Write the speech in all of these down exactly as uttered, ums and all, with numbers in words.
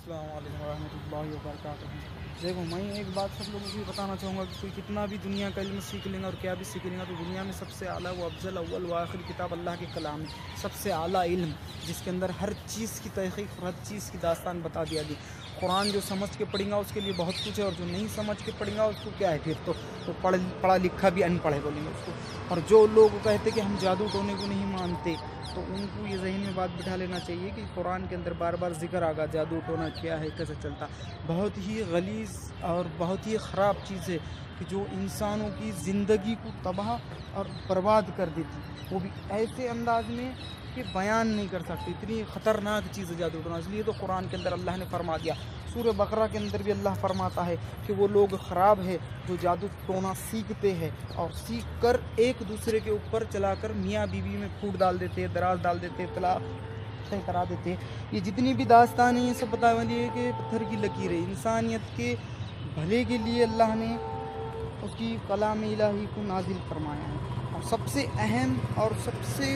अस्सलाम वालेकुम रहमतुल्लाहि व बरकातहू। देखो, मैं एक बात सब लोगों को बताना चाहूँगा कि कोई कितना भी दुनिया का इल्म सीख लेंगे और क्या भी सीख लेंगे, तो दुनिया में सबसे आला व अफजल अव्वल व आखिर किताब अल्लाह के कलाम है। सबसे आला इल्म जिसके अंदर हर चीज़ की तहक़ीक़, हर चीज़ की दास्तान बता दिया गई। कुरान जो समझ के पढ़ेगा उसके लिए बहुत कुछ है, और जो नहीं समझ के पढ़ेगा उसको क्या है, फिर तो, तो पढ़ पढ़ा लिखा भी अनपढ़ है बोलेंगे उसको। और जो लोग कहते कि हम जादू टोने को नहीं मानते, तो उनको ये ज़हन में बात बिठा लेना चाहिए कि कुरान के अंदर बार बार जिक्र आगा जादू टोना क्या है, कैसे चलता। बहुत ही गलीज़ और बहुत ही ख़राब चीज़ है कि जो इंसानों की ज़िंदगी को तबाह और बर्बाद कर देती, वो भी ऐसे अंदाज में कि बयान नहीं कर सकते। इतनी ख़तरनाक चीज़ है जादू टोना। इसलिए तो कुरान के अंदर अल्लाह ने फरमा दिया, सूरह बकरा के अंदर भी अल्लाह फरमाता है कि वो लोग ख़राब है जो जादू टोना सीखते हैं और सीख कर एक दूसरे के ऊपर चलाकर मियाँ बीवी में फूट डाल देते हैं, दराज डाल देते हैं, तलाक तय करा देते हैं। ये जितनी भी दास्तान है ये सब बताने वाली है कि पत्थर की लकीर है। इंसानियत के भले के लिए अल्लाह ने उसकी कलाम इलाही को नाजिल फरमाया है। और सबसे अहम और सबसे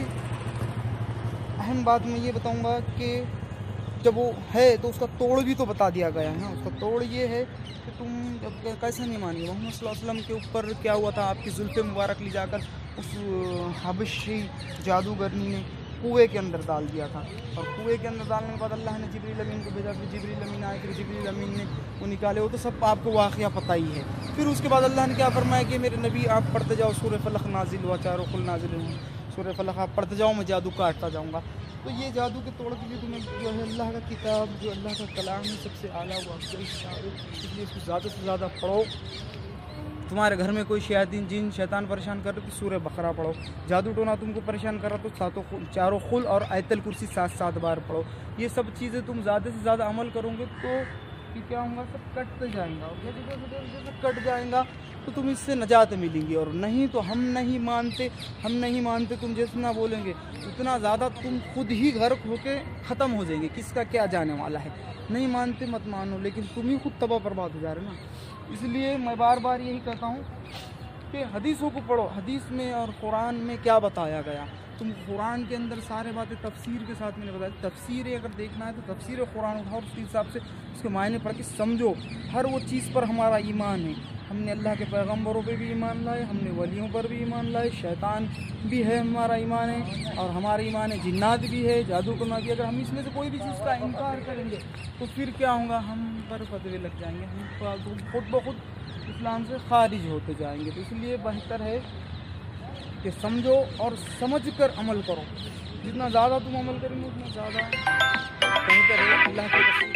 अहम बात मैं ये बताऊंगा कि जब वो है तो उसका तोड़ भी तो बता दिया गया है ना। उसका तोड़ ये है कि तुम जब कैसे नहीं मानिए, मोहम्मद सल्लल्लाहु अलैहि वसल्लम के ऊपर क्या हुआ था, आपकी जुल्फ़े मुबारक ली जाकर उस हबशी जादूगरनी ने कुएँ के अंदर डाल दिया था। और कुएँ के अंदर डालने के बाद अल्लाह ने जिब्रील अमीन को भेजा, फिर जिब्रील अमीन आए, फिर जिब्रील अमीन ने वो निकाले। वो तो सब आपको वाक़या पता ही है। फिर उसके बाद अल्लाह ने क्या फरमाया कि मेरे नबी आप पढ़ते जाओ, सूरह फलक नाजिल हुआ, चारों खुल नाजिल हुआ, सूरह फलक आप पढ़ते जाओ, मैं जादू काटता जाऊँगा। तो ये जादू के तोड़ के लिए तुम्हें जो है अल्लाह का किताब, जो अल्लाह का कलाम है, सबसे आला व अफजल, इसलिए इसको ज़्यादा से ज़्यादा पढ़ो। तुम्हारे घर में कोई शयातीन जिन शैतान परेशान कर रहे तो सूरह बकरा पढ़ो। जादू टोना तुमको परेशान कर रहा तो सातों चारों खुल और आयतल कुर्सी सात सात बार पढ़ो। ये सब चीज़ें तुम ज़्यादा से ज़्यादा अमल करोगे तो कि क्या होगा, सब कटते जाएगा। और जैसे जैसे जैसे कट जाएगा तो तुम इससे नजात मिलेंगी। और नहीं तो हम नहीं मानते, हम नहीं मानते, तुम जितना बोलेंगे उतना ज़्यादा तुम खुद ही गर्क होके ख़त्म हो जाएंगे। किसका क्या जाने वाला है। नहीं मानते मत मानो, लेकिन तुम ही खुद तबाह बर्बाद हो जा रहे ना। इसलिए मैं बार बार यही कहता हूँ कि हदीसों को पढ़ो। हदीस में और कुरान में क्या बताया गया, तुम कुरान के अंदर सारे बातें तफसीर के साथ मैंने बताया। तफसीर अगर देखना है तो तफसीर कुरान उठाओ, उसके हिसाब से उसके मायने पढ़ के समझो। हर वो चीज़ पर हमारा ईमान है। हमने अल्लाह के पैगम्बरों पे भी ईमान लाए, हमने वलियों पर भी ईमान लाए, शैतान भी है हमारा ईमान है, और हमारा ईमान है जिन्नात भी है, जादू टोना भी। अगर हम इसमें से कोई भी चीज़ का इनकार करेंगे तो फिर क्या होगा, हम पर फतवे लग जाएंगे, हम खुद ब खुद इस्लाम से खारिज होते जाएंगे। तो इसलिए बेहतर है कि समझो और समझ कर अमल करो। जितना ज़्यादा तुम अमल करेंगे उतना ज़्यादा बेहतर है। अल्लाह के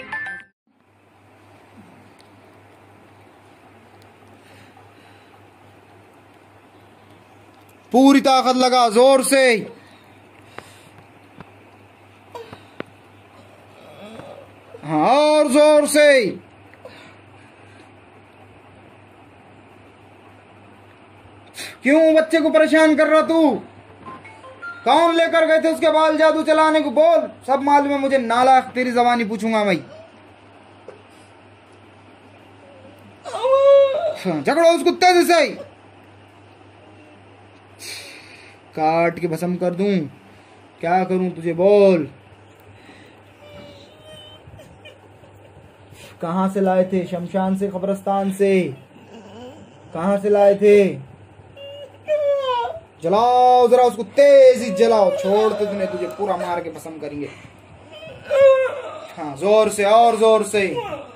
पूरी ताकत लगा, जोर से। हाँ, और जोर से। क्यों बच्चे को परेशान कर रहा तू? कौन लेकर गए थे उसके बाल जादू चलाने को? बोल, सब मालूम है मुझे, नालायक, तेरी जबानी पूछूंगा मैं। झगड़ो उस कुत्ते से, काट के भस्म कर दूं। क्या करूं तुझे, बोल। कहां से लाए थे? शमशान से, कब्रिस्तान से? कहां से लाए थे? जलाओ जरा उसको, तेजी जलाओ, छोड़ते तुमने, तुझे पूरा मार के भस्म करेंगे। हाँ, जोर से, और जोर से।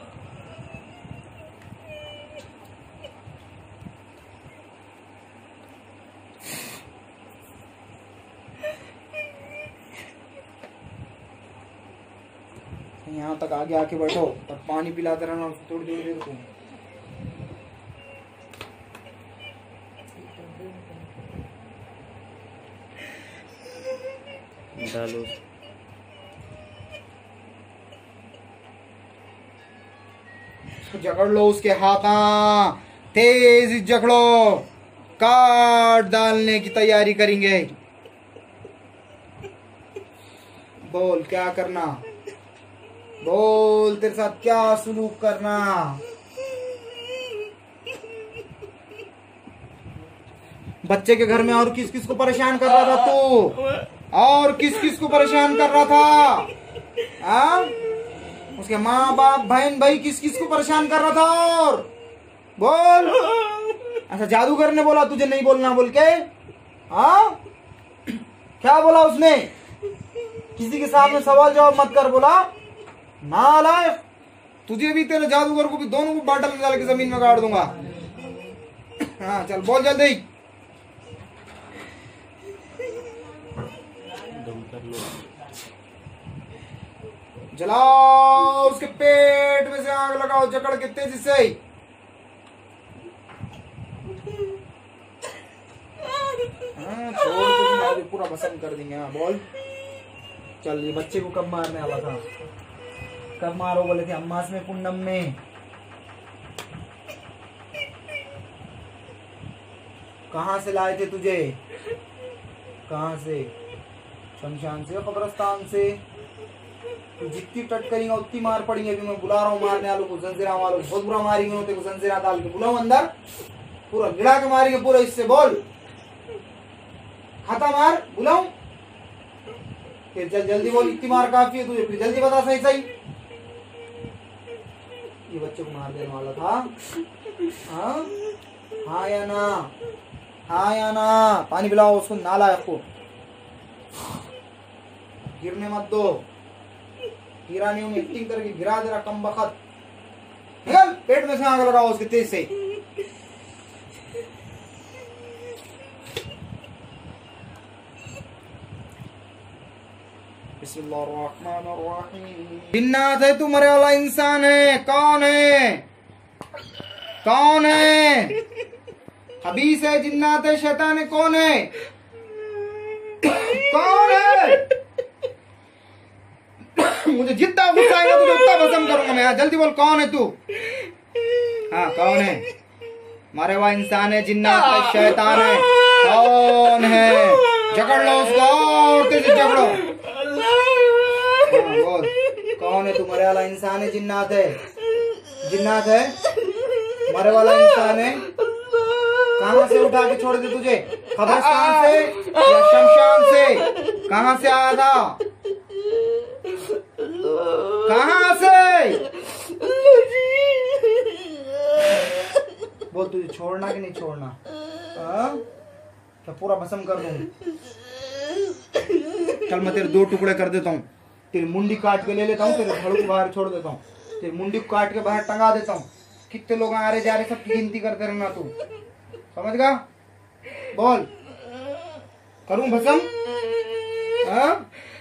यहाँ तक आगे आके बैठो और पानी पिलाते रहना थोड़ी देर देर को। डालो, जकड़ लो उसके हाथ, तेज जकड़ो, काट डालने की तैयारी करेंगे। बोल क्या करना, बोल तेरे साथ क्या सुलूक करना। बच्चे के घर में और किस किस को परेशान कर रहा था तू? और किस किस को परेशान कर रहा था? आ? उसके माँ बाप बहन भाई किस किस को परेशान कर रहा था? और बोल। अच्छा जादूगर ने बोला तुझे नहीं बोलना बोल के? हाँ क्या बोला उसने? किसी के सामने सवाल जवाब मत कर बोला? नालायक, तुझे भी तेरे जादूगर को भी दोनों को बाटल में डाल के जमीन में गाड़ दूंगा। हाँ चल बोल जल्दी। जलाओ उसके पेट में से आग लगाओ जकड़ के तेजी से। हाँ, छोड़ के पूरा भस्म कर देंगे। हाँ बोल। चल ये बच्चे को कब मारने वाला था? कब मारो बोले थे? अम्मास में पुण्यम में। कहाँ से लाए थे तुझे? कहाँ से? शमशान से, कब्रस्तान से। तू जितनी टट करेंगे उतनी मार पड़ेंगे। अभी मैं बुला रहा हूँ मारने वालों को, जंजीरा वालों को। बहुत बुरा मारेंगे होते को, जंजीरा डाल के बुलाओ अंदर, पूरा गिरा के मारेंगे पूरा। इससे बोल खाता मार, बुलाऊं फिर? जल जल्दी बोल, इतनी मार काफी है तुझे, फिर जल्दी बता सही सही। ये बच्चे को मार देने वाला था? हाँ हाँ या ना? हाँ या ना? पानी पिलाओ उसको, नालायक को। गिरने मत दो। गिरा नहीं हूं, एक्टिंग करके गिरा दे रहा कम बखत। निकल, पेट में से आग लगाओ उसके तेज से। जिन्नात है तू, मरे वाला इंसान है? कौन है? कौन है? हबीस है, जिन्नात है, शैतान है? कौन है? कौन है? मुझे जितना गुस्सा आएगा तुझे उतना भस्म करूंगा मैं। जल्दी बोल, कौन है तू? हाँ कौन है? मारे हुआ इंसान है, जिन्नात है, शैतान है? कौन है? जकड़ लो उसको और तेजी जकड़ो। हाँ बोल, कौन है तू? मरे वाला इंसान है, जिन्नात है? जिन्नात है, मरे वाला इंसान है? कहाँ से उठा के छोड़ दे तुझे? कब्रिस्तान से या शमशान से? कहाँ से आया था? कहाँ से? बोल, तुझे छोड़ना कि नहीं छोड़ना? हाँ? क्या पूरा भस्म कर दूं? चल मैं तेरे दो टुकड़े कर देता हूँ। तेरी मुंडी काट के ले लेता हूँ, तेरे धड़ को बाहर छोड़ देता हूँ, तेरी मुंडी को काट के बाहर टंगा देता हूँ। कितने लोग आ रहे जा रहे सबकी गिनती करते रहना तू, समझ गया? बोल, करूं भस्म? हाँ?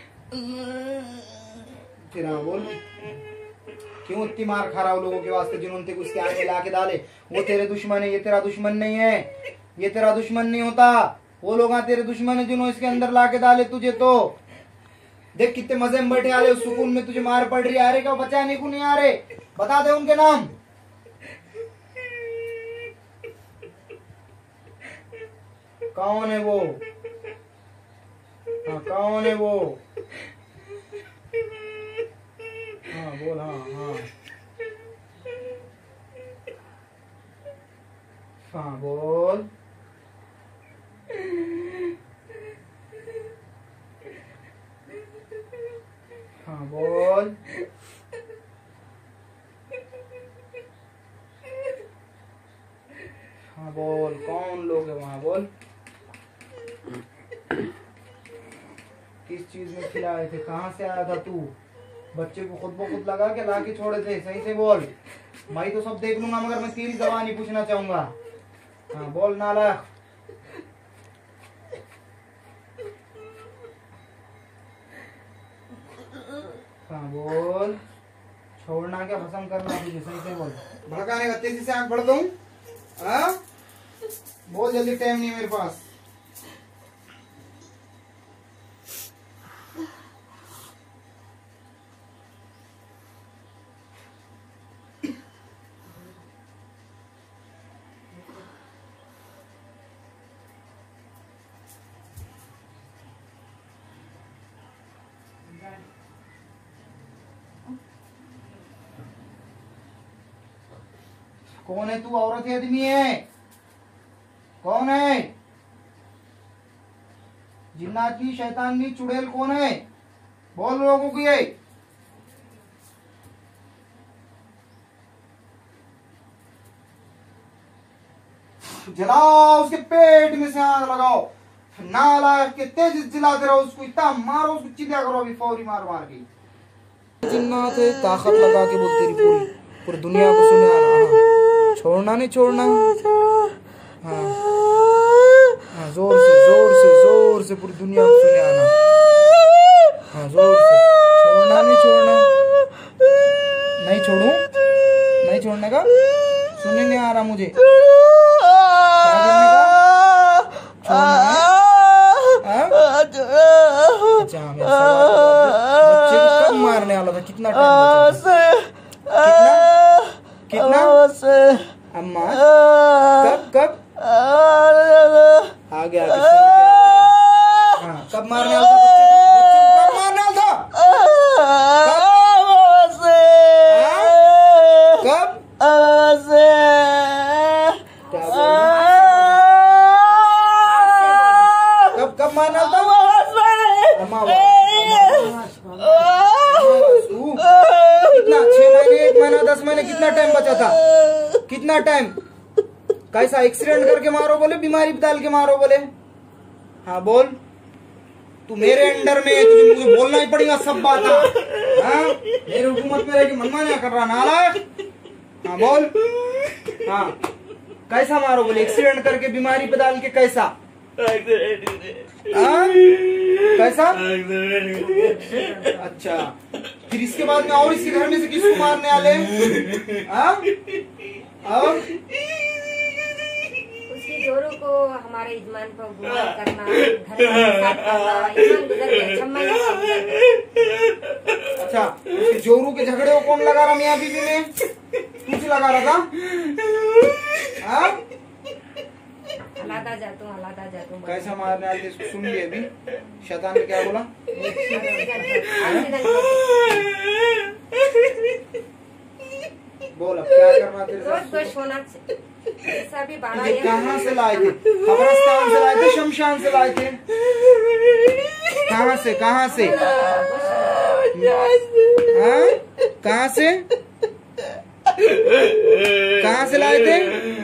फिर हाँ बोल, क्यों इतनी मार खा रहा हो लोगों के वास्ते जिन्होंने तेरे को उसके आगे ला के डाले? वो तेरे दुश्मन है, ये तेरा दुश्मन नहीं है। ये तेरा दुश्मन नहीं होता, वो लोग तेरे दुश्मन है जिन्होंने इसके अंदर ला के डाले तुझे। तो देख कितने मजे में बैठे आ रहे, सुकून में तुझे मार पड़ रही। आ रहे क्या बचाने को नहीं आ रहे? बता दे उनके नाम। कौन है वो? हाँ कौन है वो? हाँ बोल। हाँ हाँ हाँ बोल। हाँ बोल। हाँ बोल, कौन लोग है वहाँ? बोल, किस चीज में खिलाए थे? कहाँ से आया था तू? बच्चे को खुद ब खुद लगा के ला के छोड़े थे? सही से बोल। मैं तो सब देख लूंगा मगर मैं तेरी जबान ही पूछना चाहूंगा। हाँ बोल नालायक। हाँ बोल, छोड़ना क्या भस्म करना तुझे? सही से बोल। भड़काने का तेजी से आंख बढ़ दूं? हाँ बोल जल्दी, टाइम नहीं मेरे पास। कौन है तू? औरत है आदमी है? कौन है? जिन्नाती, शैतानी, चुड़ैल कौन है? बोल लोगों की। जलाओ, उसके पेट में से आग लगाओ, नालायक के तेज जलाते रहो उसको, इतना मारो उसको, चिल्ला करो अभी फौरी मार मार के। जिन्नात है ताकत लगा के बोल तेरी पूरी पूरी दुनिया को सुने आना, छोड़ना नहीं छोड़ना। हाँ हाँ, जोर से जोर से जोर से पूरी दुनिया को सुने आना। हाँ जोर से, छोड़ना नहीं छोड़ना, नहीं छोड़ू, नहीं छोड़ने का, सुनने नहीं आ रहा मुझे, क्या करने का, छोड़ना है। अच्छा बच्चे को कब मारने वाला था, कितना टाइम बचा, कितना कितना अम्मा कब कब आ गया, हाँ कब मारने वाला था बच्चे को, बच्चे को कब मारने वाला था, कब कब कब मारना था अम्मा, कितना, छह महीने, एक महीना, दस महीने, कितना टाइम बचा था, कितना टाइम, कैसा एक्सीडेंट करके मारो बोले, बीमारी डाल के मारो बोले, हाँ बोल, तू मेरे अंडर में, तुझे मुझे बोलना ही पड़ेगा सब बात, हाँ मेरे हुकूमत में रह के मनमाना कर रहा नालायक, हाँ बोल, हाँ कैसा मारो बोले, एक्सीडेंट करके बीमारी पे डाल के, कैसा हाँ कैसा, अच्छा फिर इसके बाद में और इसके घर में से किसको मारने वाले, हाँ और उसकी जोरों को हमारे ईमान पर गुमान करना, घर में साथ करना, ईमान गुजर गया, छम्मा ही गुजर गया। अच्छा उसके जोरू के झगड़े को कौन लगा रहा मियाँ बीवी में, तुझे लगा रहा था, हाँ हलादा जाता हूँ, हलादा जाता हूँ। कैसा मारने वाले इसको सुन लिए अभी, शैतान ने क्या बोला, बोल अब क्या करना तेरे साथ, रोज होना ऐसा भी बारह तुझे कहाँ से लाए थे, कब्रिस्तान से लाए थे, शमशान से लाए थे, कहाँ से कहाँ से, हाँ कहाँ से कहाँ से लाए थे,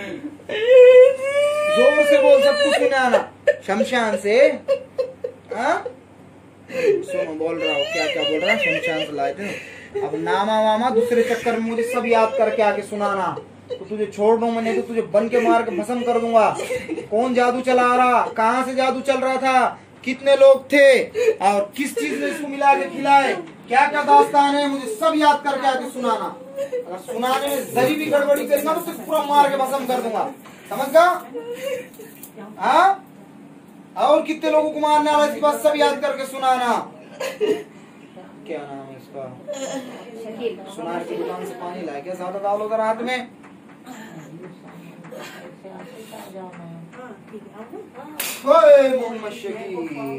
जोर से बोल, सब कुछ सुना आना, शमशान से, हाँ सुनो बोल रहा हूँ, क्या क्या बोल रहा, शमशान से लाए थे, अब नामा वामा दूसरे चक्कर में मुझे सब याद करके आके सुनाना, तो तुझे छोड़ दूं मैं, नहीं तो तुझे बन के मार के भस्म कर दूंगा। कौन जादू चला रहा, कहाँ से जादू चल रहा था, कितने लोग थे और किस चीज ने इसको मिला के खिलाए, क्या क्या दास्तान है, मुझे सब याद करके आके सुनाना। अगर सुनाने में जरी भी गड़बड़ी करेगा तो तुझे पूरा मार के भस्म कर दूंगा, समझ गया, हाँ और कितने लोगों को मारने वाला इसके बाद सब याद करके सुनाना। क्या नाम है इसका, सुनार की दुकान से पानी लाए क्या, ज्यादा डालो उधर हाथ में, मोहम्मद शकील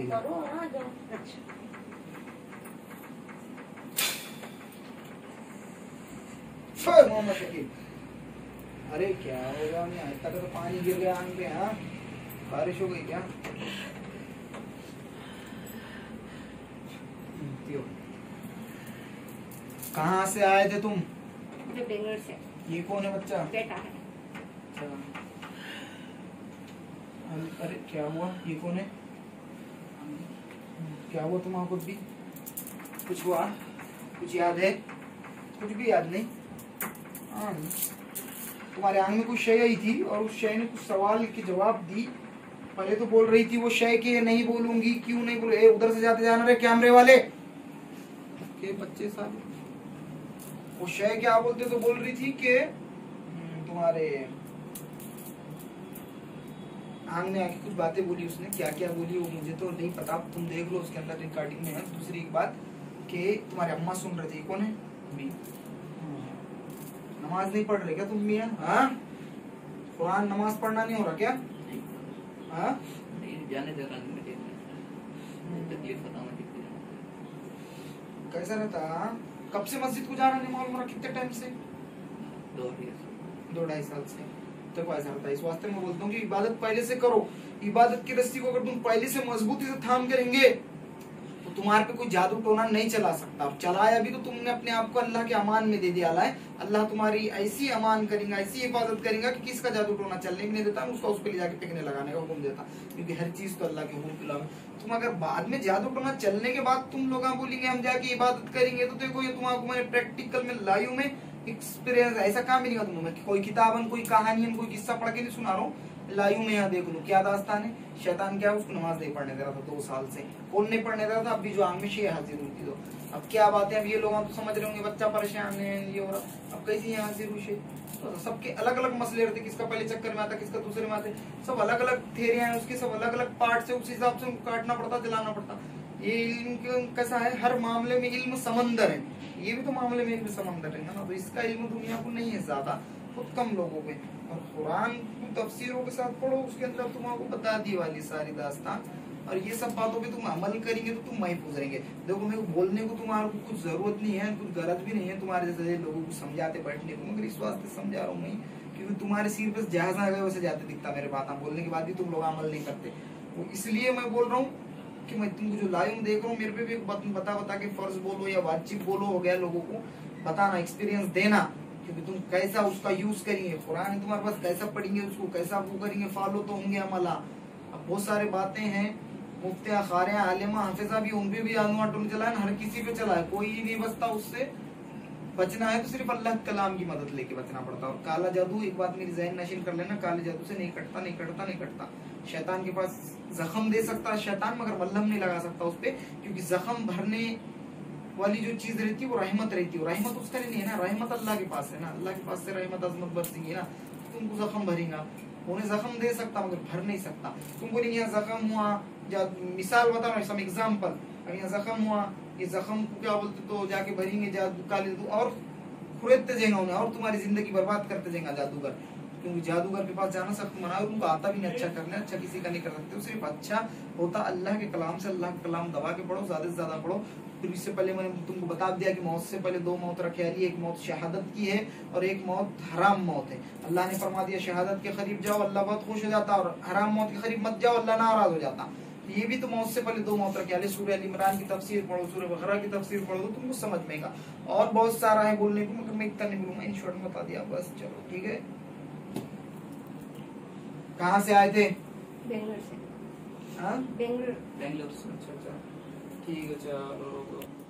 मोहम्मद शकील, अरे क्या होगा, नहीं आज तक तो पानी गिर गया आंख पे, हाँ बारिश हो गई क्या, कहाँ से आए थे तुम, बेंगलोर से। ये कौन है बच्चा, बेटा है। अरे क्या हुआ, ये कौन है, क्या हुआ तुम्हारा, कुछ भी कुछ हुआ, कुछ याद है, कुछ भी याद नहीं, हाँ तुम्हारे आंख में कुछ शय आई थी और उस शय ने कुछ सवाल के जवाब दी, पहले तो बोल रही थी वो शय के नहीं बोलूंगी, क्यों नहीं बोल, उधर से जाते जाना रहे कैमरे वाले के बच्चे साहब, वो शय क्या बोलते, तो बोल रही थी कि तुम्हारे आंग में आके कुछ बातें बोली उसने, क्या क्या बोली वो मुझे तो नहीं पता, तुम देख लो उसके अंदर रिकॉर्डिंग में है। दूसरी एक बात कि तुम्हारे अम्मा सुन रहे थे, कौन है, मी, नमाज नहीं पढ़ रहे क्या तुम मियां, हाँ कुरान नमाज पढ़ना नहीं हो रहा क्या, हाँ जाने दे रहा मुझे तकलीफ पता मुझे कैसा रहता, कब से मस्जिद को जाना नहीं मालूम रहा, कितने टाइम से, दो दो ढाई साल से, तो ऐसा रहता है। इस वास्ते मैं बोलता हूँ कि इबादत पहले से करो, इबादत की रस्सी को अगर तुम पहले से मजबूती से थाम के रहेंगे तो तुम्हारे पे कोई जादू टोना नहीं चला सकता, और चलाया भी तो तुमने अपने आप को अल्लाह के अमान में दे दिया है। अल्लाह तुम्हारी ऐसी अमान करेगा, ऐसी हिफाजत करेगा कि किसका जादू टोना चलने भी नहीं देता, उसका उस पर ले जाके फेंकने लगाने का हुक्म देता, क्योंकि हर चीज तो अल्लाह के हुक्म के खिलाफ है। तुम अगर बाद में जादू टोना चलने के बाद तुम लोग बोलेंगे हम जाके इबादत करेंगे, तो देखो ये तुम्हारा मैंने प्रैक्टिकल में लाइव में एक्सपीरियंस, ऐसा काम ही नहीं होता तुम्हें, कोई किताबन कोई कहानी कोई किस्सा पढ़ के नहीं सुना रहा हूँ, लाइव में यहाँ देख लो क्या दास्तान है। शैतान क्या है, उसको नमाज नहीं पढ़ने दे रहा था दो साल से, कौन नहीं पढ़ने दे रहा था, अब भी जो आंख में शे हाजिर होती दो। अब क्या बात है, अब ये लोग तो समझ रहे होंगे बच्चा परेशान है ये हो रहा, अब कैसी यहाँ हाजिर हुई, तो सबके अलग अलग मसले रहते, किसका पहले चक्कर में आता, किसका दूसरे में आते, सब अलग अलग थेरियां हैं उसके, सब अलग अलग पार्ट से उस हिसाब से उनको काटना पड़ता, जलाना पड़ता। ये इल्म कैसा है, हर मामले में इल्म समंदर है, ये भी तो मामले में इल्म समंदर है ना, तो इसका इल्म दुनिया को नहीं है ज्यादा, बहुत कम लोगों पे। और कुरान को तफसीरों के साथ पढ़ो, उसके अंदर तुम्हारे को बता दी वाली सारी दास्तान, और ये सब बातों पे तुम अमल करेंगे तो तुम महफूज रहेंगे। देखो मेरे को बोलने को तुम्हारे को कुछ जरूरत नहीं है, कुछ गरज भी नहीं है तुम्हारे जैसे लोगों को समझाते बैठने को, मगर इस वास्ते समझा रहा हूँ मैं, क्योंकि तुम्हारे सिर पे जहाज आ गए वैसे जाते दिखता मेरे बात बोलने के बाद भी तुम लोग अमल नहीं करते, तो इसलिए मैं बोल रहा हूँ कि मैं तुमको जो लाइव देख रहा हूँ, मेरे पे भी बता बता के फर्ज बोलो या वाजिब बोलो हो गया, लोगों को बताना, एक्सपीरियंस देना, क्योंकि तुम कैसा उसका यूज करेंगे, कुरान तुम्हारे पास कैसा पढ़ेंगे, उसको कैसा वो करेंगे, फॉलो तो होंगे अमला। अब बहुत सारे बातें हैं, मुफ्तिया खारिया आलिमा हाफिजा भी, उन पे भी अनुआ टून चला है, हर किसी पे चला है, कोई नहीं बचता उससे। बचना है तो सिर्फ अल्लाह के कलाम की मदद लेके बचना पड़ता है। और काला जादू, एक बात मेरी ज़हन नशीन कर लेना, काले जादू से नहीं कटता नहीं कटता नहीं कटता। शैतान के पास जख्म दे सकता है शैतान, मगर मल्हम नहीं लगा सकता उस पे, क्योंकि जख्म भरने वाली जो चीज रहती है वो रहमत रहती है, रहमत उसका नहीं है ना, रहमत अल्लाह के पास है ना, अल्लाह के पास से रहमत अजमत बरसेगी ना, तुमको जख्म भरेगा, उन्हें जख्म दे सकता मगर भर नहीं सकता। तुमको नहीं यहाँ जख्म हुआ, मिसाल बता रहा हूँ एग्जाम्पल, अगर यहाँ जख्म हुआ, ये जख्म को क्या बोलते तो जाके भरेंगे जादू काले और खुरेदते जाएंगे उन्हें, और तुम्हारी जिंदगी बर्बाद करते जाएंगे जादूगर, क्योंकि जादूगर के पास जाना सख्त मना है, उनको आता भी नहीं अच्छा करना, अच्छा किसी का नहीं कर सकते, सिर्फ अच्छा होता अल्लाह के कलाम से। अल्लाह के कलाम दबा के पढ़ो, ज्यादा से ज्यादा पढ़ो। फिर इससे पहले मैंने तुमको बता दिया कि मौत से पहले दो मौत रखे वाली, एक मौत शहादत की है और एक मौत हराम मौत है। अल्लाह ने फरमा दिया शहादत के करीब जाओ अल्लाह बहुत खुश हो जाता, और हराम मौत के करीब मत जाओ अल्लाह नाराज हो जाता। ये भी तो मौत से पहले दो मौत रखे वाले। सूरह अल इमरान की तफसीर पढ़ो, सूरह बकरा की तफसीर पढ़ो, तो तुमको समझ में आएगा। और बहुत सारा है बोलने को, मगर मैं इतना नहीं बोलूंगा, इन शॉर्ट में बता दिया बस। चलो ठीक है, कहाँ से आए थे? बेंगलोर से। हाँ बेंगलोर बेंगलोर से। अच्छा अच्छा ठीक है, चलो।